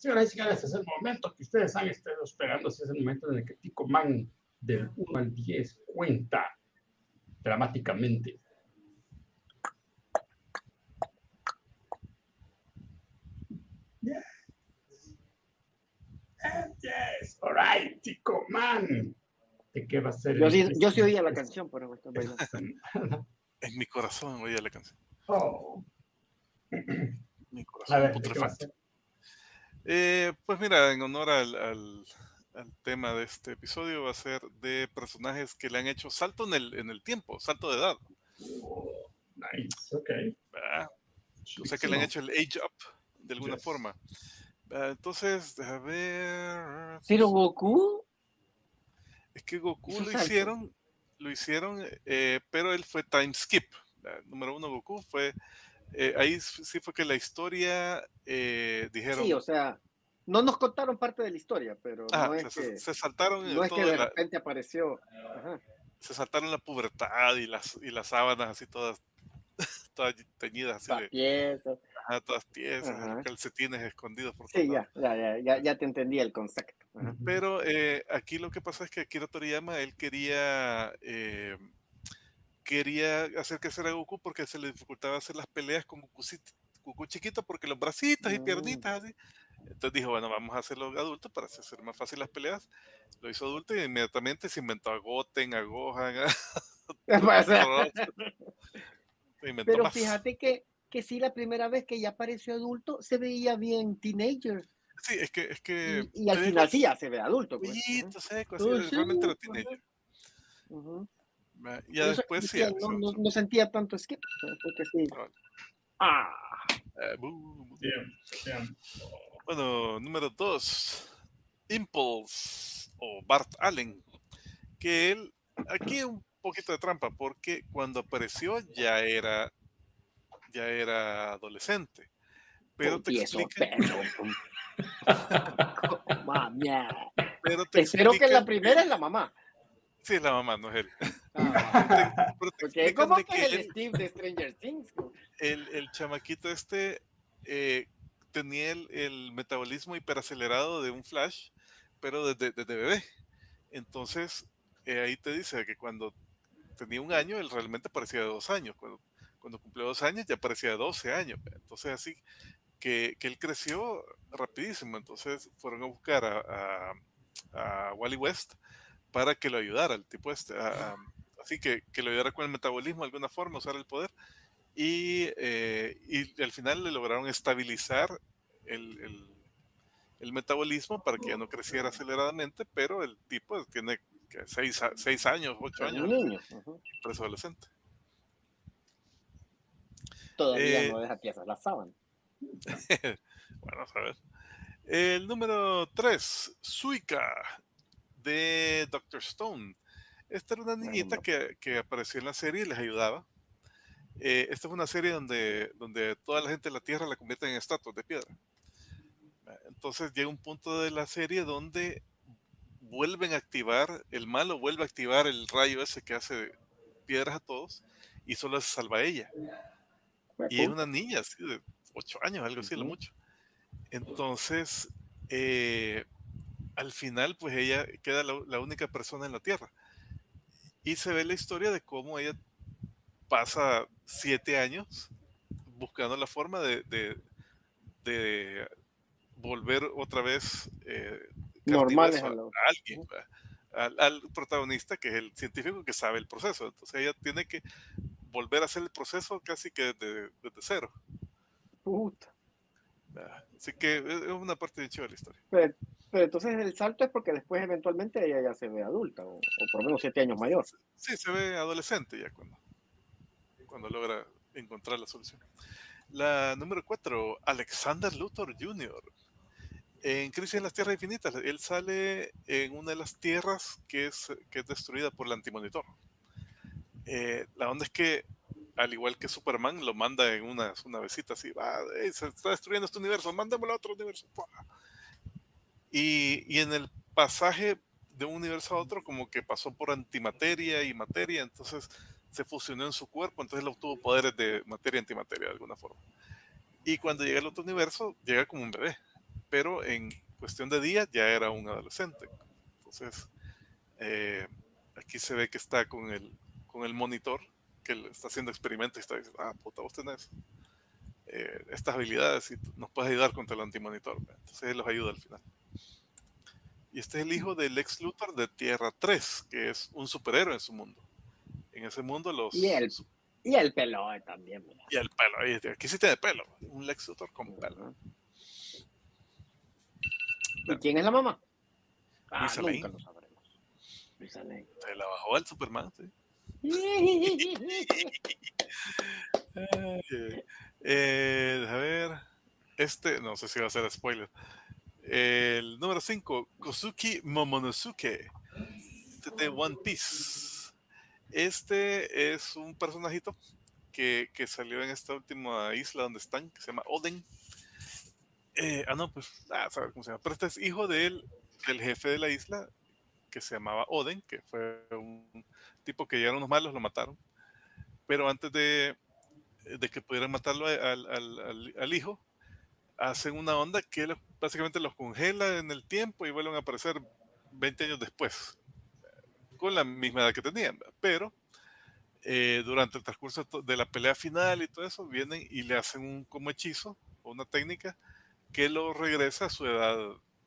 Señoras y señores, es el momento que ustedes han estado esperando. Es el momento en el que Tico Man del 1 al 10 cuenta dramáticamente. Yes. Yes. All right, Tico Man. ¿De qué va a ser? Yo sí oía la canción, pero me estoy bailando. En mi corazón oía la canción. Oh. Mi corazón A ver, putrefacto. Pues mira, en honor al tema de este episodio, va a ser de personajes que le han hecho salto en el tiempo, salto de edad. Oh, nice, ok. O sea que le han hecho el age up de alguna forma. Entonces, a ver. ¿Pero Goku? Es que Goku lo hicieron, pero él fue time skip. Número uno, Goku fue. Ahí sí fue que la historia dijeron. Sí, o sea, no nos contaron parte de la historia, pero no es que se saltaron. No es que de repente apareció. Ajá. Se saltaron la pubertad y las sábanas así todas teñidas así todas tiesas, calcetines escondidos por todos lados. Ya te entendí el concepto. Ajá. Pero aquí lo que pasa es que Akira Toriyama, él quería hacer crecer a Goku porque se le dificultaba hacer las peleas con Goku chiquito porque los bracitos y piernitas así. Entonces dijo, bueno, vamos a hacerlo adulto para hacer más fácil las peleas. Lo hizo adulto y inmediatamente se inventó a Goten, a Gohan, Pero más. Fíjate que sí, la primera vez que ya apareció adulto se veía bien teenager. Sí, es que y al final sí ya se ve adulto. Pues. Realmente era teenager. Ya después sí. No sentía tanto skip. Porque sí. Bueno, número 2. Impulse o Bart Allen. Que él, aquí un poquito de trampa, porque cuando apareció ya era adolescente. Pero te explica. Espero que la primera es la mamá. Sí, es la mamá, no es él. Porque como que el Steve de Stranger Things. El chamaquito tenía el metabolismo hiperacelerado de un Flash, pero desde bebé. Entonces, ahí te dice que cuando tenía 1 año, él realmente parecía de 2 años. Cuando cumplió 2 años, ya parecía de 12 años. Entonces, así que él creció rapidísimo. Entonces, fueron a buscar a Wally West para que lo ayudara, el tipo así que lo ayudara con el metabolismo de alguna forma, usar el poder. Y al final le lograron estabilizar el metabolismo para que ya no creciera aceleradamente, pero el tipo tiene 6 años, 8 años, un niño, pero es adolescente. Todavía no deja piezas la sábana. Bueno, a ver. El número 3, Suika, de Dr. Stone. Esta era una niñita que apareció en la serie y les ayudaba. Esta es una serie donde toda la gente de la Tierra la convierte en estatuas de piedra. Entonces llega un punto de la serie donde vuelven a activar, el malo vuelve a activar el rayo ese que hace piedras a todos y solo se salva a ella. Y es una niña así de 8 años, algo así, lo mucho. Entonces, al final, pues ella queda la única persona en la Tierra. Y se ve la historia de cómo ella pasa 7 años buscando la forma de volver otra vez normales a alguien, al protagonista, que es el científico que sabe el proceso. Entonces ella tiene que volver a hacer el proceso casi que desde cero. Puta. Así que es una parte bien chévere de la historia. Pero entonces el salto es porque después eventualmente ella ya se ve adulta o por lo menos 7 años mayor. Sí, se ve adolescente ya cuando logra encontrar la solución. La número 4, Alexander Luthor Jr. En Crisis en las Tierras Infinitas, él sale en una de las tierras que es destruida por el Antimonitor. La onda es que, al igual que Superman, lo manda en una navecita así, se está destruyendo este universo, mándamelo a otro universo. Y en el pasaje de un universo a otro, como que pasó por antimateria y materia, entonces se fusionó en su cuerpo, entonces él obtuvo poderes de materia y antimateria de alguna forma. Y cuando llega al otro universo, llega como un bebé. pero en cuestión de días ya era un adolescente. Entonces, aquí se ve que está con el monitor, que está haciendo experimentos y está diciendo, puta, vos tenés estas habilidades y nos puedes ayudar contra el antimonitor. Entonces él los ayuda al final. Y este es el hijo del Lex Luthor de Tierra 3, que es un superhéroe en su mundo. En ese mundo Y el pelo también. Mira. Y el pelo, aquí sí tiene pelo. Un Lex Luthor con pelo. ¿Y quién es la mamá? Lisa Nunca Lane. lo sabremos. Lisa Lane. Se la bajó el Superman, sí. A ver. No sé si va a ser spoiler. El número 5, Kosuke Momonosuke, de One Piece. Este es un personajito que salió en esta última isla donde están, que se llama Oden. ¿Sabes cómo se llama? Pero este es hijo del jefe de la isla, que se llamaba Oden, que fue un tipo que llegaron unos malos, lo mataron. Pero antes de que pudieran matarlo al hijo, hacen una onda que básicamente los congela en el tiempo y vuelven a aparecer 20 años después, con la misma edad que tenían. Pero durante el transcurso de la pelea final y todo eso, vienen y le hacen como hechizo o una técnica que lo regresa a su edad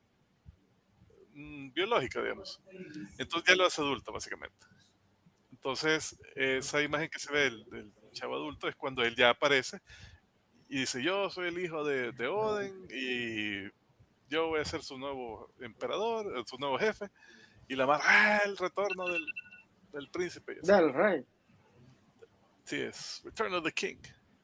biológica, digamos. Entonces ya lo hace adulto, básicamente. Entonces, esa imagen que se ve del chavo adulto es cuando él ya aparece y dice, yo soy el hijo de Oden y yo voy a ser su nuevo emperador, su nuevo jefe. Y la mar, el retorno del príncipe. Del rey. Sí, es Return of the King.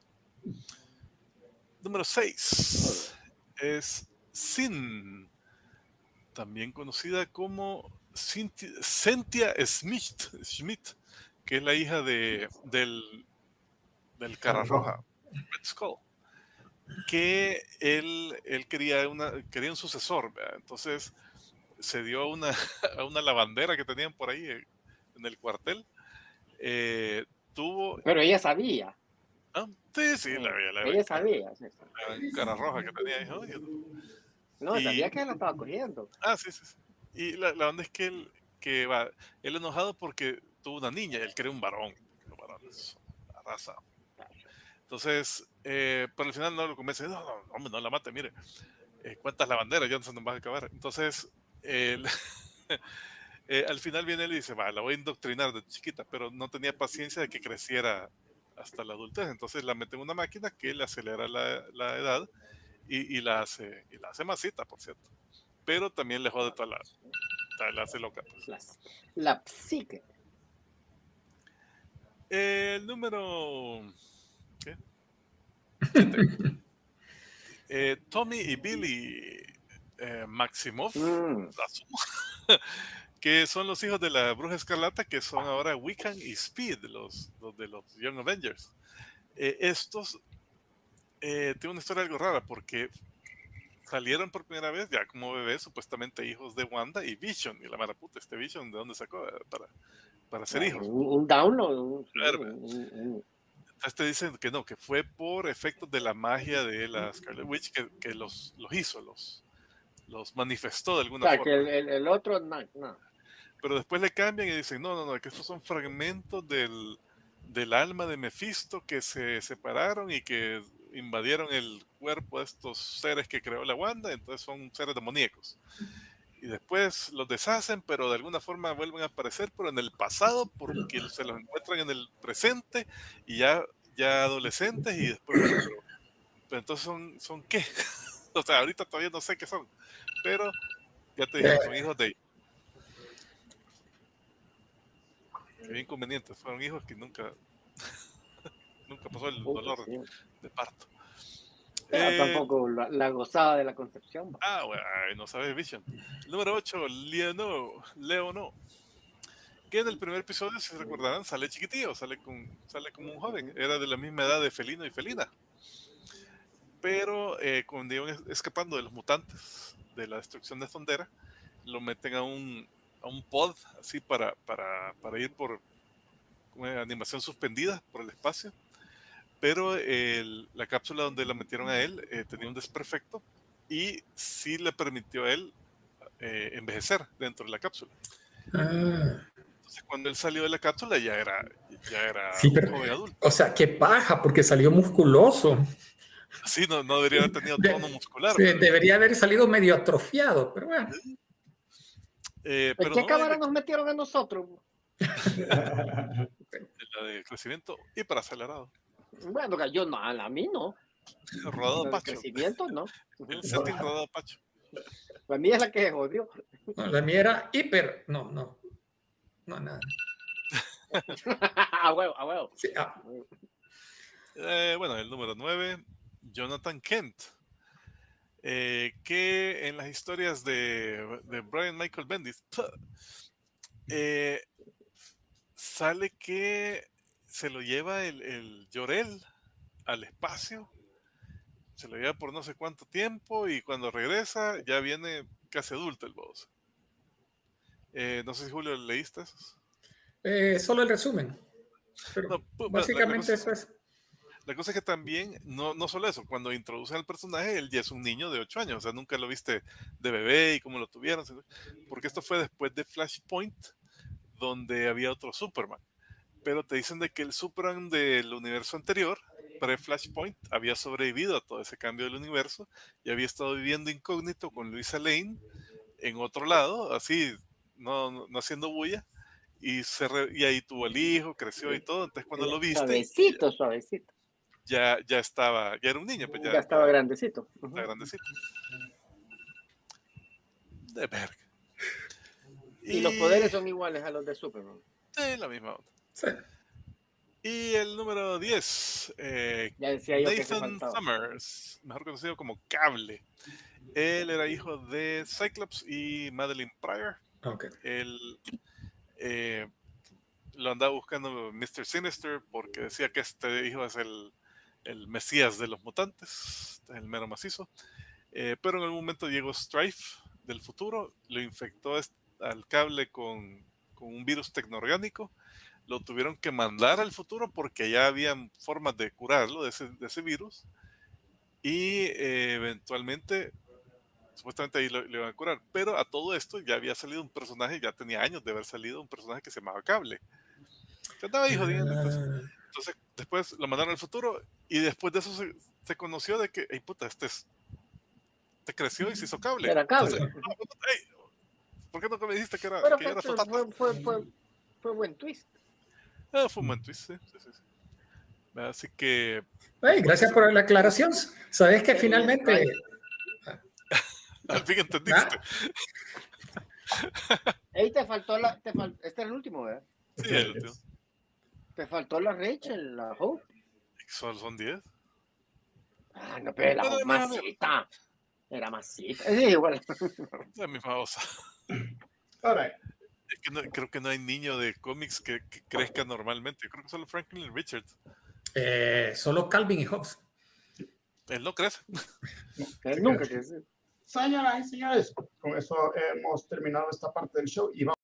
Número 6 es Sin, también conocida como Cynthia Schmidt, que es la hija del Cara Roja, Red Skull, que él quería un sucesor, ¿verdad? Entonces se dio a una lavandera que tenían por ahí en el cuartel. Pero ella sabía. Sí, ella sabía. Sí. La Cara Roja que tenía ahí. No, sabía que él la estaba cogiendo. Sí. Y la onda es que él enojado porque tuvo una niña y él quería un varón. Los varones, la raza. Entonces, pero al final no lo convence. No, hombre, no la mate, mire. ¿Cuántas lavanderas? Ya no se nos va a acabar. Entonces, al final viene él y dice, la voy a indoctrinar de chiquita, pero no tenía paciencia de que creciera hasta la adultez. Entonces la mete en una máquina que le acelera la edad y la hace masita, por cierto. Pero también le jode toda la hace loca. Pues. La psique. El número... ¿qué? Tommy y Billy Maximoff, que son los hijos de la Bruja Escarlata, que son ahora Wiccan y Speed, los de los Young Avengers. Estos tienen una historia algo rara, porque salieron por primera vez ya como bebés, supuestamente hijos de Wanda y Vision. Y la mala puta, este Vision, ¿de dónde sacó para ser hijos? Un download. Entonces te dicen que no, que fue por efectos de la magia de la Scarlet Witch que los hizo, los manifestó de alguna forma. Que el otro, no. Pero después le cambian y dicen, no, que estos son fragmentos del alma de Mephisto que se separaron y que invadieron el cuerpo de estos seres que creó la Wanda, entonces son seres demoníacos. Y después los deshacen, pero de alguna forma vuelven a aparecer, pero en el pasado, porque se los encuentran en el presente y ya adolescentes, y después, pero entonces son ¿qué? O sea, ahorita todavía no sé qué son, pero ya te dije, son hijos de... Qué inconveniente, fueron hijos que nunca pasó el dolor de parto. Tampoco la gozada de la concepción. Bueno, no sabes, Vision. Número 8, Leono, que en el primer episodio, si se recordarán, sale chiquitillo, sale como un joven, era de la misma edad de Felino y Felina. Pero cuando iban escapando de los mutantes, de la destrucción de Thundera, lo meten a un pod, así para ir por una animación suspendida por el espacio. Pero la cápsula donde la metieron a él tenía un desperfecto y sí le permitió a él envejecer dentro de la cápsula. Entonces, cuando él salió de la cápsula ya era sí, un joven adulto. O sea, qué paja, porque salió musculoso. Sí, no debería haber tenido tono muscular. Sí, debería haber salido medio atrofiado, pero bueno. Pero ¿Qué cámara nos metieron a nosotros? La de crecimiento hiperacelerado. Bueno, yo no, a mí no. Rodado La de Pacho. crecimiento no. El setting rodado Pacho. La mía es la que se jodió. No, la mía era hiper. No, nada. A huevo. Sí, Bueno, el número 9, Jonathan Kent. Que en las historias de Brian Michael Bendis sale que se lo lleva el Jor-El al espacio, se lo lleva por no sé cuánto tiempo y cuando regresa ya viene casi adulto el boss. No sé si Julio leíste esos. Solo el resumen. Pero No, básicamente eso es. La cosa es que también, no solo eso, cuando introducen al personaje, él ya es un niño de 8 años, o sea, nunca lo viste de bebé y cómo lo tuvieron, porque esto fue después de Flashpoint, donde había otro Superman. Pero te dicen de que el Superman del universo anterior, pre-Flashpoint, había sobrevivido a todo ese cambio del universo y había estado viviendo incógnito con Luisa Lane en otro lado, así, no haciendo bulla, y ahí tuvo el hijo, creció y todo, entonces cuando lo viste... Suavecito. Ya era un niño, pues ya estaba grandecito. Está grandecito. De verga. Y los poderes son iguales a los de Superman. Sí, la misma onda. Sí. Y el número 10, ya decía yo Nathan Summers, mejor conocido como Cable. Él era hijo de Cyclops y Madeline Pryor. Okay. Él lo andaba buscando Mr. Sinister porque decía que este hijo es el mesías de los mutantes, el mero macizo. Pero en algún momento llegó Strife del futuro, lo infectó al Cable con un virus tecnoorgánico, lo tuvieron que mandar al futuro porque ya habían formas de curarlo de ese virus y eventualmente supuestamente ahí lo iban a curar, pero a todo esto ya había salido un personaje, ya tenía años de haber salido un personaje que se llamaba Cable, que andaba ahí jodiendo. Entonces después lo mandaron al futuro y después de eso se conoció de que, hey puta, este creció y se hizo Cable. Era Cable. Entonces, hey, ¿por qué no me dijiste que era, pero que era Totata? Fue buen twist. Fue un buen twist, sí. Así que... Hey, gracias por la aclaración. Sabes que finalmente... Al fin entendiste. Ey, este era el último, ¿verdad? Sí, el último. Te faltó la Rachel, la Hope. Solo son 10. Ah, no, pero la masita. Era masita. Sí, igual. La misma cosa. Ahora, Es que creo que no hay niño de cómics que crezca normalmente. Creo que solo Franklin Richards. Solo Calvin y Hobbes. Él no crece. Él nunca crece. Señoras y señores, con eso hemos terminado esta parte del show y vamos